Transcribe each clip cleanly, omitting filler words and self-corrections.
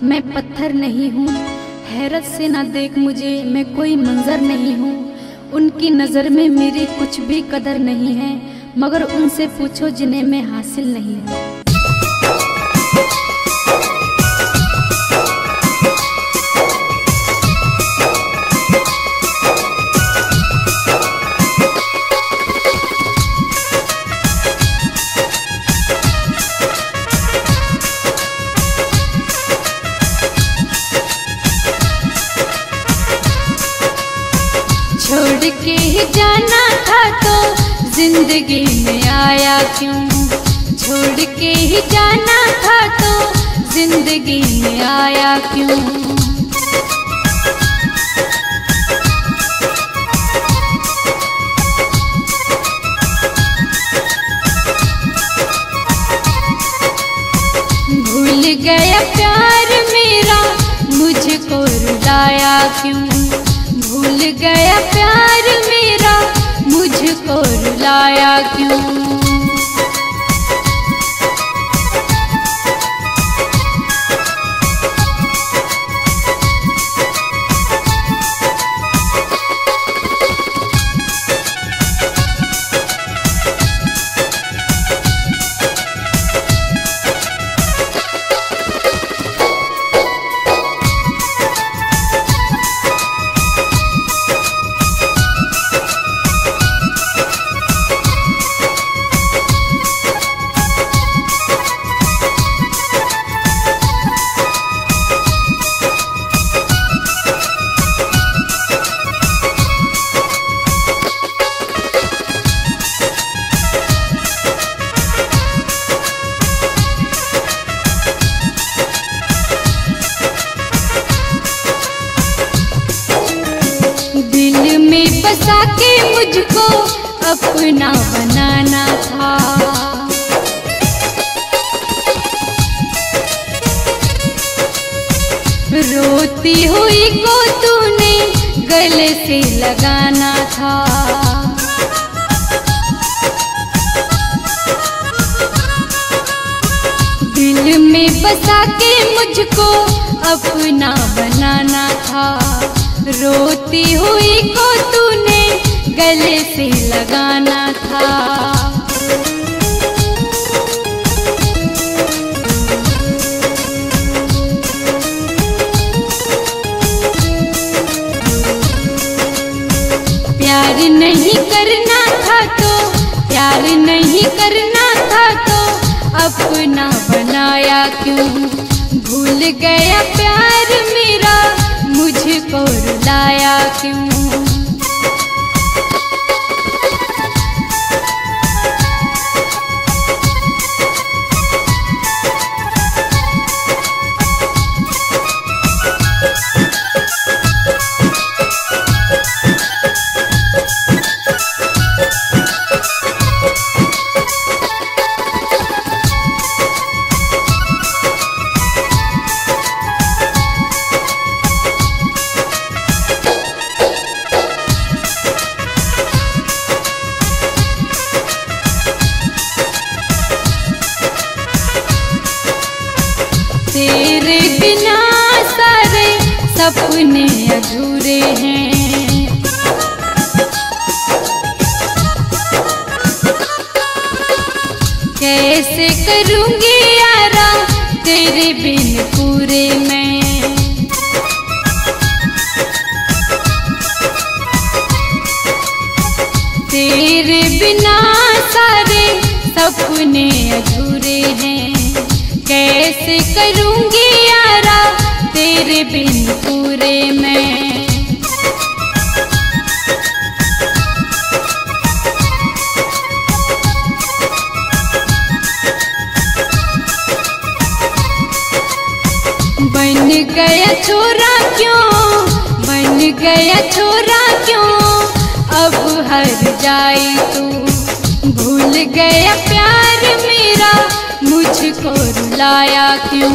मैं पत्थर नहीं हूँ, हैरत से ना देख मुझे, मैं कोई मंजर नहीं हूँ। उनकी नज़र में मेरी कुछ भी कदर नहीं है, मगर उनसे पूछो जिन्हें मैं हासिल नहीं हूँ। छोड़ के ही जाना था तो जिंदगी में आया क्यों, छोड़ के ही जाना था तो जिंदगी में आया क्यों। भूल गया प्यार मेरा, मुझको रुलाया क्यों, भूल गया प्यार मेरा, मुझको रुलाया क्यों। बसा के मुझको अपना बनाना था, रोती हुई को तूने गले से लगाना था। दिल में बसा के मुझको अपना बनाना था, रोती हुई को तूने गले से लगाना था। प्यार नहीं करना था तो, प्यार नहीं करना था तो अपना बनाया क्यों। भूल गया प्यार मेरा, मुझको रुलाया क्यों। तेरे बिना सारे सपने अधूरे हैं, कैसे करूँगी यारा तेरे बिन पूरे मैं। तेरे बिना सारे सपने अधूरे हैं, कैसे करूँगी यारा तेरे बिन पूरे मैं। बन गया छोरा क्यों, बन गया छोरा क्यों, अब हर जाए तू। भूल गया प्यार मेरा, मुझको रुलाया क्यों।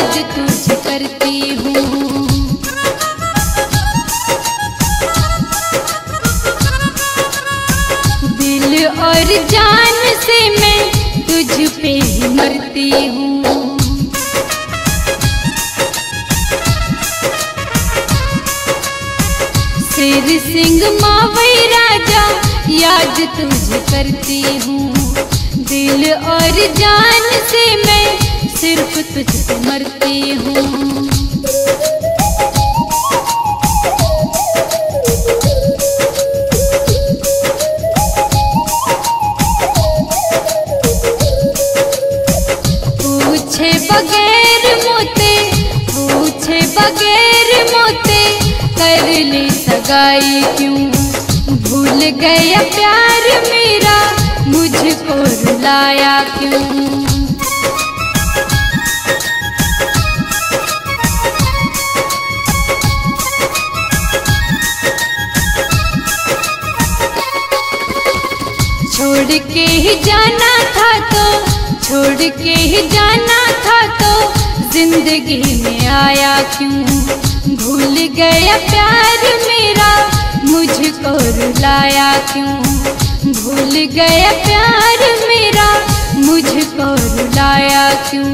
याद तुझे करती हूँ। दिल और जान से मैं तुझ पे ही मरती हूँ। शेर सिंह मावई राजा याद तुझे करती हूँ। दिल और जान से मैं सिर्फ तुझ पे मरती हूँ। पूछे बगैर मोते कर ले सगाई क्यों। भूल गया प्यार मेरा मुझको रुलाया क्यों। छोड़ के ही जाना था तो जिंदगी में आया क्यों। भूल गया प्यार मेरा मुझको रुलाया क्यों। भूल गया प्यार मेरा मुझको रुलाया क्यों।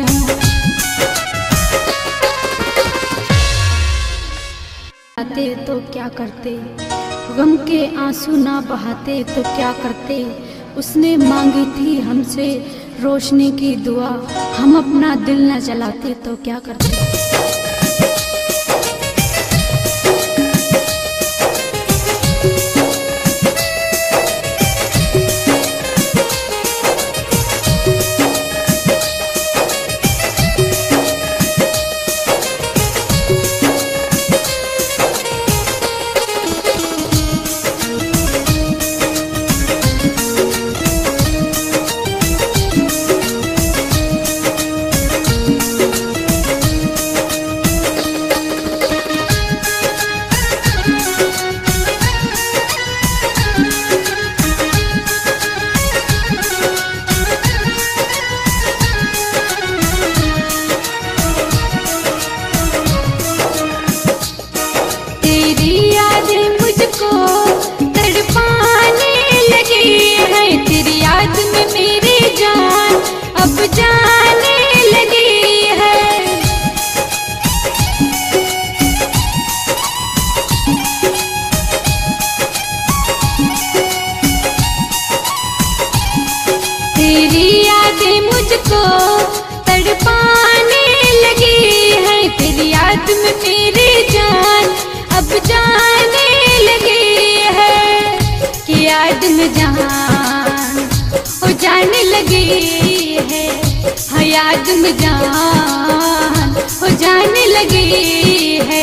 आते तो क्या करते, गम के आंसू ना बहाते तो क्या करते। उसने मांगी थी हमसे रोशनी की दुआ, हम अपना दिल न जलाते तो क्या करते। तेरी यादें मुझको तड़पाने लगी है। तेरी याद में मेरी जान अब जाने लगी है। कि याद में जान ओ जाने लगी है। हाँ याद में जान ओ जाने लगी है।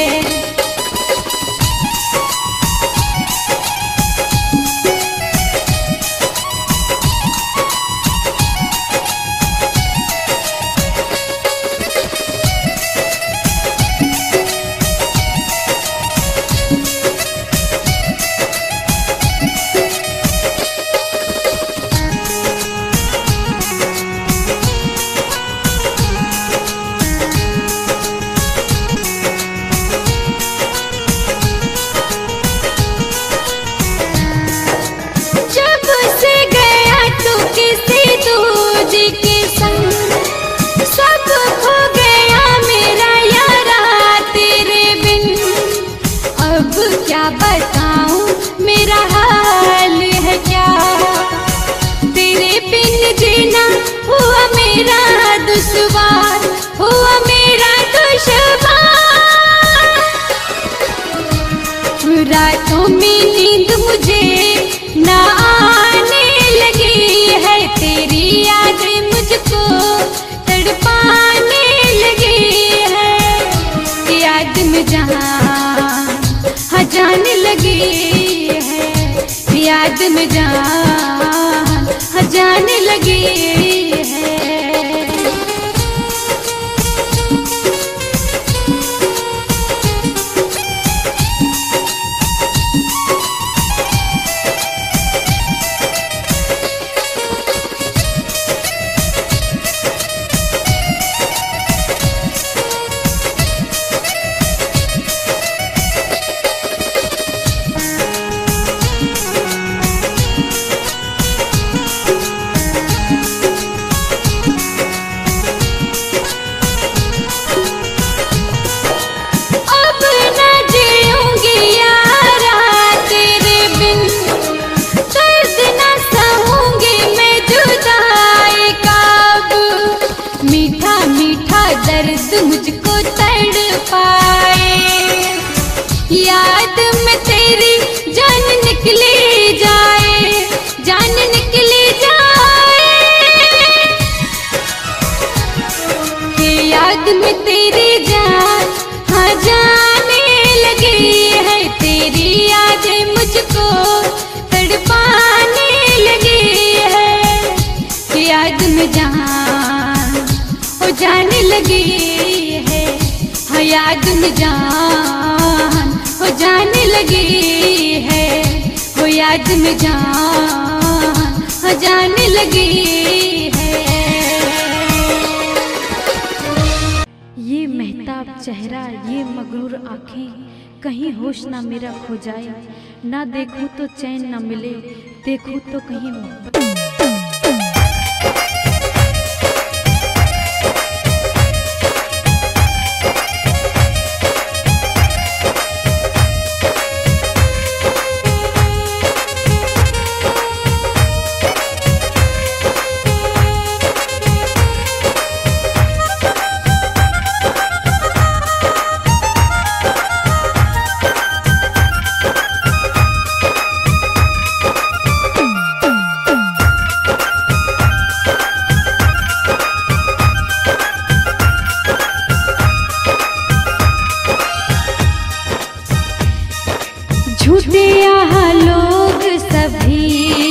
दुश्वार हुआ मेरा दुश्वार। रातों में नींद मुझे ना आने लगी है। तेरी यादें मुझको तड़पाने लगी है। याद में जान हाँ जाने लगी है। याद में जान हाँ जाने लगी है। लगी है, हाँ याद में जान हो जाने लगी है, हो याद में जान हो जाने लगी है। ये महताब चेहरा, ये मगरूर आँखें, कहीं होश ना मेरा खो जाए, ना देखूं तो चैन ना मिले, देखूं तो कहीं मोहब्बत। झूठे यहाँ लोग सभी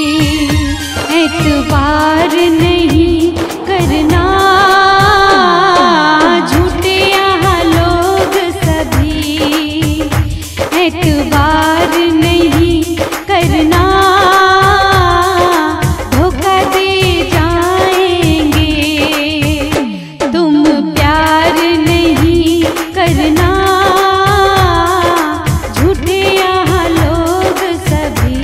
एतबार नहीं करना, झूठे यहाँ लोग सभी एतबार नहीं करना, धोखा दे जाएंगे तुम प्यार नहीं करना, झूठे यहाँ लोग सभी।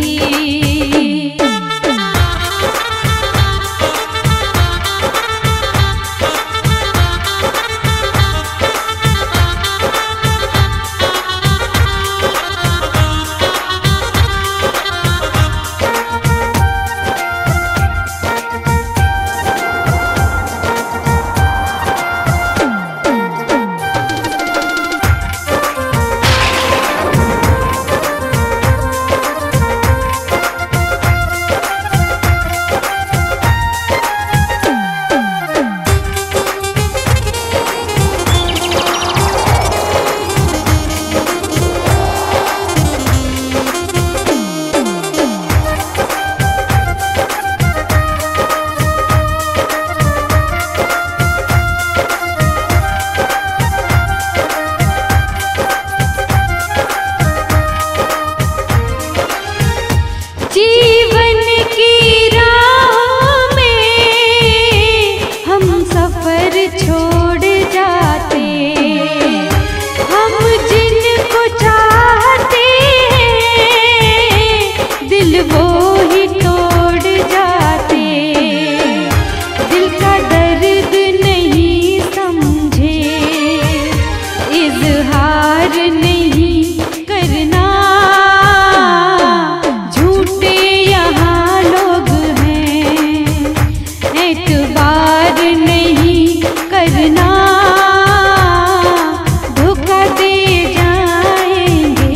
जीवन की राहों में हम सफर छोड़ जाते, हम जिनको चाहते हैं दिल वो ही तोड़ जाते, दिल का दर्द नहीं समझे इजहार नहीं करना, एतबार नहीं करना, धोखा दे जाएंगे।